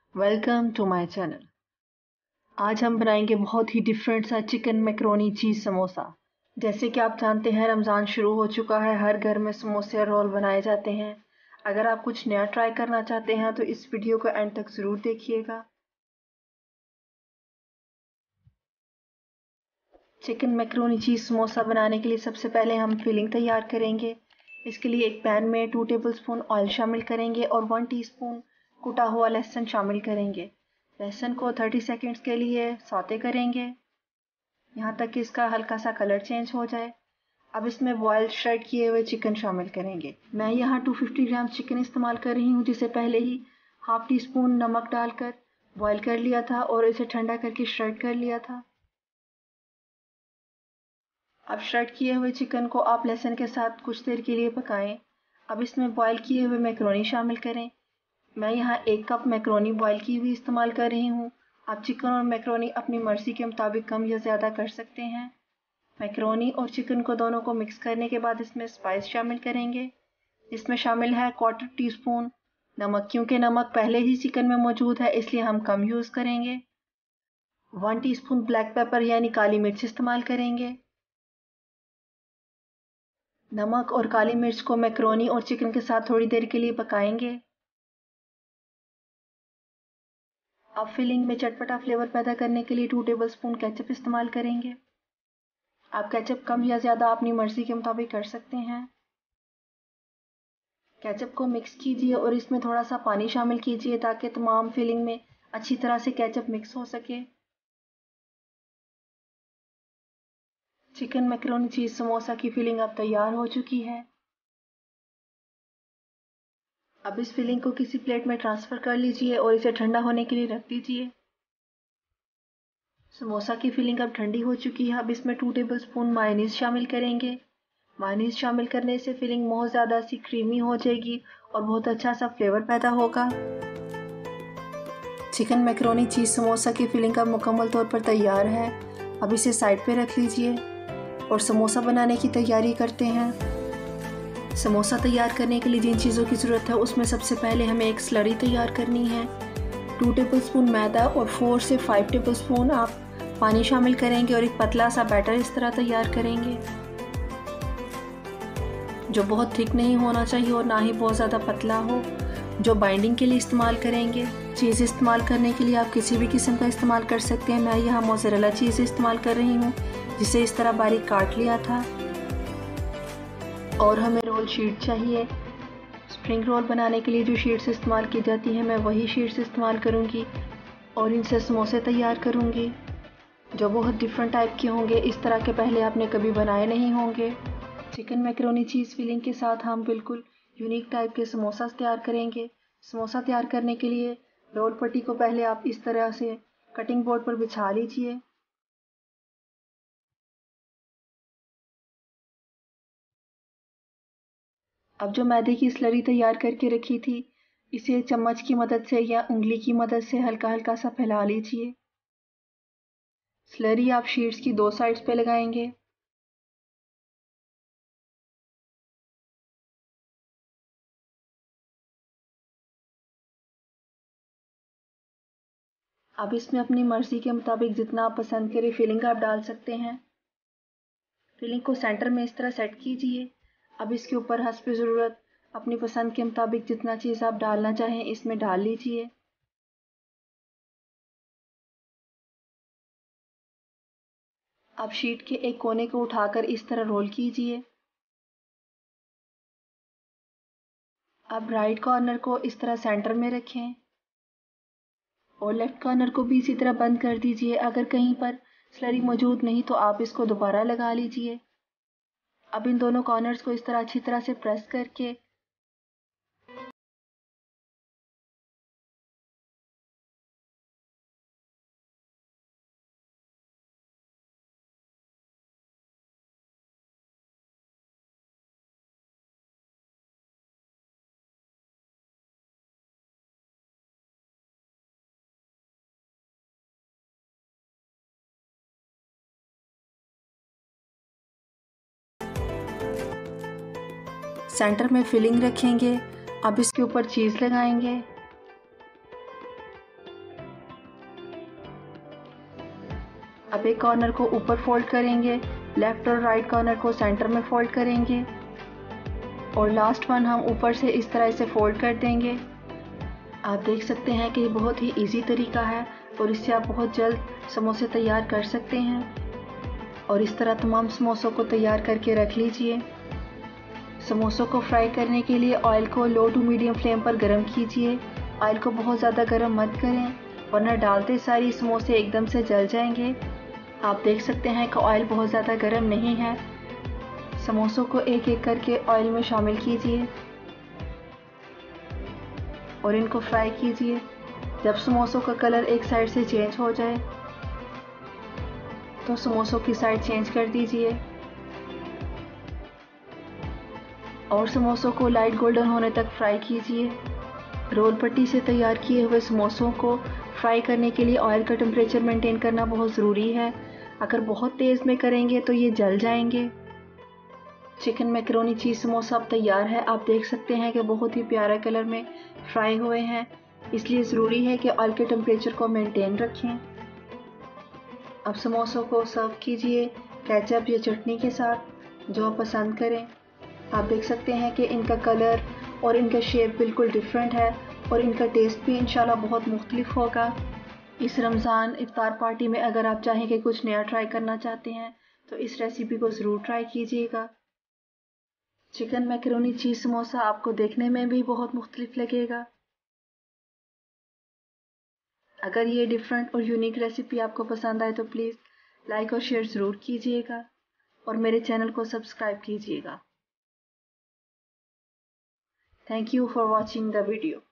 Welcome to my channel. आज हम बनाएंगे बहुत ही डिफरेंट सा चिकन मैक्रोनी चीज़ समोसा। जैसे कि आप जानते हैं रमज़ान शुरू हो चुका है, हर घर में समोसे और रोल बनाए जाते हैं। अगर आप कुछ नया ट्राई करना चाहते हैं तो इस वीडियो को एंड तक ज़रूर देखिएगा। चिकन मैक्रोनी चीज़ समोसा बनाने के लिए सबसे पहले हम फिलिंग तैयार करेंगे। इसके लिए एक पैन में 2 टेबलस्पून ऑयल शामिल करेंगे और 1 टीस्पून कुटा हुआ लहसुन शामिल करेंगे। लहसुन को 30 सेकंड्स के लिए सौते करेंगे, यहाँ तक कि इसका हल्का सा कलर चेंज हो जाए। अब इसमें बॉयल श्रेड किए हुए चिकन शामिल करेंगे। मैं यहाँ 250 ग्राम चिकन इस्तेमाल कर रही हूँ, जिसे पहले ही हाफ टी स्पून नमक डालकर बॉयल कर लिया था और इसे ठंडा करके श्रेड कर लिया था। अब श्रेड किए हुए चिकन को आप लहसुन के साथ कुछ देर के लिए पकाएं। अब इसमें बॉयल किए हुए मैक्रोनी शामिल करें। मैं यहाँ 1 कप मैक्रोनी बॉयल की हुई इस्तेमाल कर रही हूँ। आप चिकन और मैक्रोनी अपनी मर्ज़ी के मुताबिक कम या ज़्यादा कर सकते हैं। मैक्रोनी और चिकन को दोनों को मिक्स करने के बाद इसमें स्पाइस शामिल करेंगे। इसमें शामिल है 1/4 टीस्पून नमक, क्योंकि नमक पहले ही चिकन में मौजूद है इसलिए हम कम यूज़ करेंगे। 1 टीस्पून ब्लैक पेपर यानी काली मिर्च इस्तेमाल करेंगे। नमक और काली मिर्च को मैक्रोनी और चिकन के साथ थोड़ी देर के लिए पकाएंगे। अब फिलिंग में चटपटा फ्लेवर पैदा करने के लिए 2 टेबलस्पून केचप इस्तेमाल करेंगे। आप केचप कम या ज़्यादा अपनी मर्ज़ी के मुताबिक कर सकते हैं। केचप को मिक्स कीजिए और इसमें थोड़ा सा पानी शामिल कीजिए ताकि तमाम फिलिंग में अच्छी तरह से केचप मिक्स हो सके। चिकन मैक्रोनी चीज़ समोसा की फिलिंग अब तैयार हो चुकी है। अब इस फिलिंग को किसी प्लेट में ट्रांसफ़र कर लीजिए और इसे ठंडा होने के लिए रख दीजिए। समोसा की फिलिंग अब ठंडी हो चुकी है। अब इसमें 2 टेबलस्पून मायोनीज़ शामिल करेंगे। मायोनीज़ शामिल करने से फिलिंग बहुत ज़्यादा सी क्रीमी हो जाएगी और बहुत अच्छा सा फ्लेवर पैदा होगा। चिकन मैक्रोनी चीज़ समोसा की फिलिंग अब मुकम्मल तौर पर तैयार है। अब इसे साइड पे रख लीजिए और समोसा बनाने की तैयारी करते हैं। समोसा तैयार करने के लिए जिन चीज़ों की ज़रूरत है उसमें सबसे पहले हमें एक स्लरी तैयार करनी है। 2 टेबलस्पून मैदा और 4 से 5 टेबलस्पून आप पानी शामिल करेंगे और एक पतला सा बैटर इस तरह तैयार करेंगे, जो बहुत थिक नहीं होना चाहिए और ना ही बहुत ज़्यादा पतला हो, जो बाइंडिंग के लिए इस्तेमाल करेंगे। चीज़ इस्तेमाल करने के लिए आप किसी भी किस्म का इस्तेमाल कर सकते हैं। मैं यहाँ मोज़रेला चीज़ इस्तेमाल कर रही हूँ, जिसे इस तरह बारीक काट लिया था। और हमें रोल शीट चाहिए। स्प्रिंग रोल बनाने के लिए जो शीट्स इस्तेमाल की जाती हैं मैं वही शीट्स इस्तेमाल करूँगी और इनसे समोसे तैयार करूँगी, जो बहुत डिफरेंट टाइप के होंगे। इस तरह के पहले आपने कभी बनाए नहीं होंगे। चिकन मैक्रोनी चीज़ फिलिंग के साथ हम बिल्कुल यूनिक टाइप के समोसा तैयार करेंगे। समोसा तैयार करने के लिए रोल पट्टी को पहले आप इस तरह से कटिंग बोर्ड पर बिछा लीजिए। अब जो मैदे की स्लरी तैयार करके रखी थी, इसे चम्मच की मदद से या उंगली की मदद से हल्का हल्का सा फैला लीजिए। स्लरी आप शीट्स की 2 साइड्स पे लगाएंगे। अब इसमें अपनी मर्ज़ी के मुताबिक जितना आप पसंद करें फिलिंग आप डाल सकते हैं। फिलिंग को सेंटर में इस तरह सेट कीजिए। अब इसके ऊपर हस्ब ज़रूरत अपनी पसंद के मुताबिक जितना चीज़ आप डालना चाहें इसमें डाल लीजिए। अब शीट के एक कोने को उठाकर इस तरह रोल कीजिए। अब राइट कॉर्नर को इस तरह सेंटर में रखें और लेफ़्ट कॉर्नर को भी इसी तरह बंद कर दीजिए। अगर कहीं पर स्लरी मौजूद नहीं तो आप इसको दोबारा लगा लीजिए। अब इन दोनों कॉर्नर्स को इस तरह अच्छी तरह से प्रेस करके सेंटर में फिलिंग रखेंगे। अब इसके ऊपर चीज़ लगाएंगे। अब एक कॉर्नर को ऊपर फोल्ड करेंगे, लेफ्ट और राइट कॉर्नर को सेंटर में फोल्ड करेंगे और लास्ट वन हम ऊपर से इस तरह से फोल्ड कर देंगे। आप देख सकते हैं कि ये बहुत ही इजी तरीका है और इससे आप बहुत जल्द समोसे तैयार कर सकते हैं। और इस तरह तमाम समोसों को तैयार करके रख लीजिए। समोसों को फ्राई करने के लिए ऑयल को लो टू मीडियम फ्लेम पर गर्म कीजिए। ऑयल को बहुत ज़्यादा गर्म मत करें वरना डालते सारी समोसे एकदम से जल जाएंगे। आप देख सकते हैं कि ऑयल बहुत ज़्यादा गर्म नहीं है। समोसों को एक एक करके ऑयल में शामिल कीजिए और इनको फ्राई कीजिए। जब समोसों का कलर एक साइड से चेंज हो जाए तो समोसों की साइड चेंज कर दीजिए और समोसों को लाइट गोल्डन होने तक फ्राई कीजिए। रोल पट्टी से तैयार किए हुए समोसों को फ्राई करने के लिए ऑयल का टेम्परेचर मेंटेन करना बहुत ज़रूरी है। अगर बहुत तेज़ में करेंगे तो ये जल जाएंगे। चिकन मैकरोनी चीज़ समोसा अब तैयार है। आप देख सकते हैं कि बहुत ही प्यारा कलर में फ्राई हुए हैं, इसलिए ज़रूरी है कि ऑयल के टेम्परेचर को मेंटेन रखें। अब समोसों को सर्व कीजिए केचप या चटनी के साथ, जो आप पसंद करें। आप देख सकते हैं कि इनका कलर और इनका शेप बिल्कुल डिफरेंट है और इनका टेस्ट भी इंशाल्लाह बहुत मुख्तलिफ होगा। इस रमज़ान इफ्तार पार्टी में अगर आप चाहें कि कुछ नया ट्राई करना चाहते हैं तो इस रेसिपी को ज़रूर ट्राई कीजिएगा। चिकन मैकरोनी चीज़ समोसा आपको देखने में भी बहुत मुख्तलिफ लगेगा। अगर ये डिफरेंट और यूनिक रेसिपी आपको पसंद आए तो प्लीज़ लाइक और शेयर ज़रूर कीजिएगा और मेरे चैनल को सब्सक्राइब कीजिएगा। Thank you for watching the video.